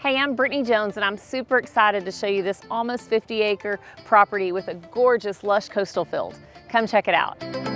Hey, I'm Brittany Jones and I'm super excited to show you this almost 50-acre property with a gorgeous lush coastal field. Come check it out.